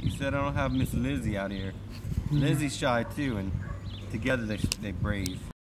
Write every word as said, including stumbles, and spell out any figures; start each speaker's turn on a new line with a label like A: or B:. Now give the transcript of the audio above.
A: You said I don't have Miss Lizzie out here. Lizzie's shy too, and together they they brave.